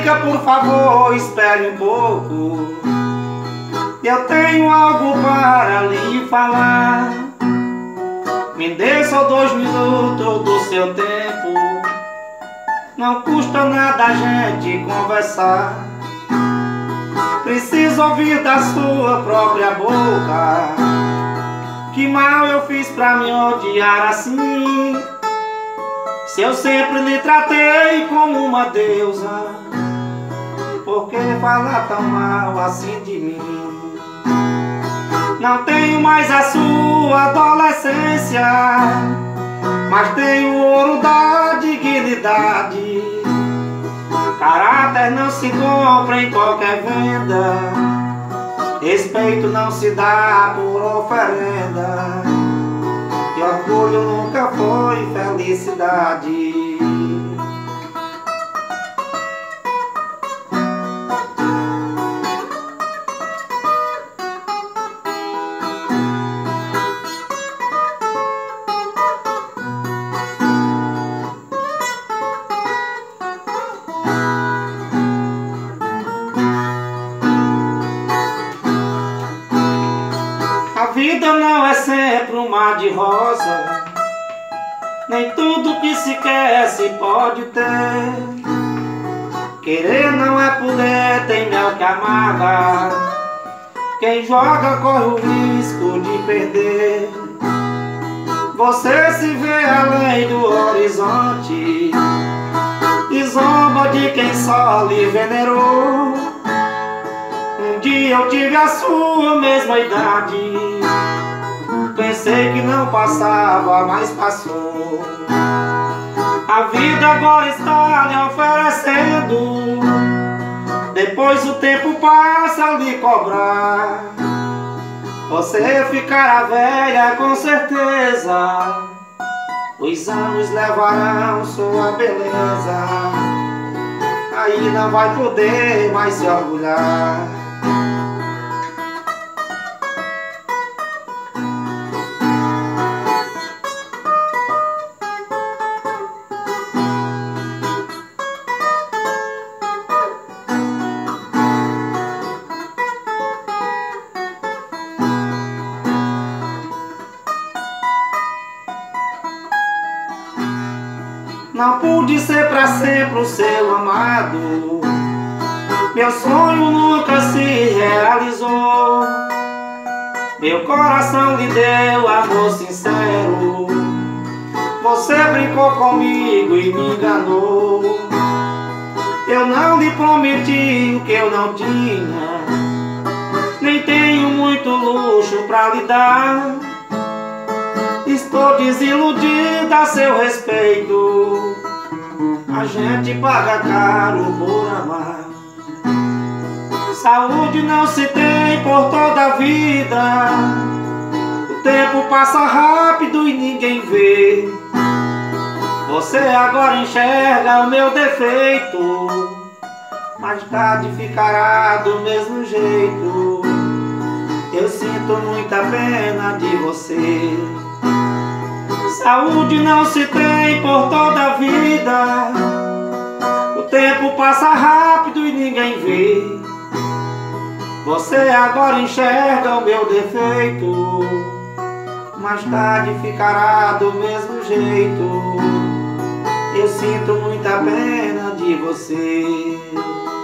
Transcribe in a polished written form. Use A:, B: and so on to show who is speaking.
A: fica, por favor, espere um pouco. Eu tenho algo para lhe falar. Me dê só 2 minutos do seu tempo. Não custa nada a gente conversar. Preciso ouvir da sua própria boca. Que mal eu fiz pra me odiar assim? Se eu sempre lhe tratei como uma deusa, por que falar tão mal assim de mim? Não tenho mais a sua adolescência, mas tenho o ouro da dignidade. Caráter não se compra em qualquer venda, respeito não se dá por oferenda, e orgulho nunca foi felicidade. A vida não é sempre um mar de rosa, nem tudo que se quer se pode ter. Querer não é poder, tem mel que amarga. Quem joga corre o risco de perder. Você se vê além do horizonte e zomba de quem só lhe venerou. Um dia eu tive a sua mesma idade, pensei que não passava, mas passou. A vida agora está lhe oferecendo, depois o tempo passa a lhe cobrar. Você ficará velha com certeza, os anos levarão sua beleza. Aí não vai poder mais se orgulhar. Não pude ser pra sempre o seu amado, meu sonho nunca se realizou. Meu coração lhe deu amor sincero, você brincou comigo e me enganou. Eu não lhe prometi o que eu não tinha, nem tenho muito luxo pra lhe dar. Estou desiludida a seu respeito, a gente paga caro por amar. Saúde não se tem por toda a vida, o tempo passa rápido e ninguém vê. Você agora enxerga o meu defeito, mais tarde ficará do mesmo jeito. Eu sinto muita pena de você. Saúde não se tem por toda a vida, o tempo passa rápido e ninguém vê. Você agora enxerga o meu defeito, mais tarde ficará do mesmo jeito. Eu sinto muita pena de você.